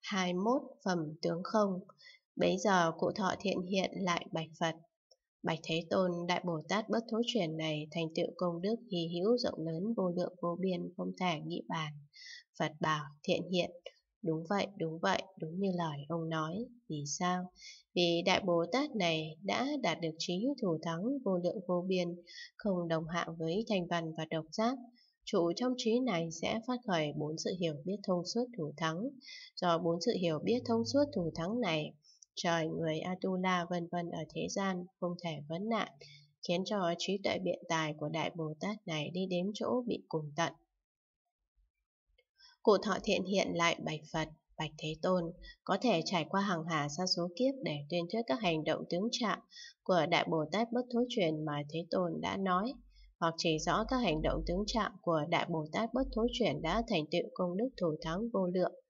21 phẩm tướng không. Bấy giờ cụ Thọ Thiện hiện lại bạch Phật: Bạch Thế Tôn, Đại Bồ Tát bất thối chuyển này thành tựu công đức hy hữu rộng lớn vô lượng vô biên không thể nghĩ bàn. Phật bảo: Thiện hiện, đúng vậy, đúng như lời ông nói. Vì sao? Vì Đại Bồ Tát này đã đạt được trí thủ thắng vô lượng vô biên, không đồng hạng với thanh văn và độc giác. Trụ trong trí này sẽ phát khởi 4 sự hiểu biết thông suốt thủ thắng. Do 4 sự hiểu biết thông suốt thủ thắng này, trời, người, Atula vân vân ở thế gian không thể vấn nạn, khiến cho trí tuệ biện tài của Đại Bồ Tát này đi đến chỗ bị cùng tận. Cụ Thọ Thiện hiện lại bạch Phật: Bạch Thế Tôn, có thể trải qua hàng hà sa số kiếp để tuyên thuyết các hành động tướng trạng của Đại Bồ Tát bất thối chuyển mà Thế Tôn đã nói, hoặc chỉ rõ các hành động tướng trạng của Đại Bồ Tát bất thối chuyển đã thành tựu công đức thủ thắng vô lượng,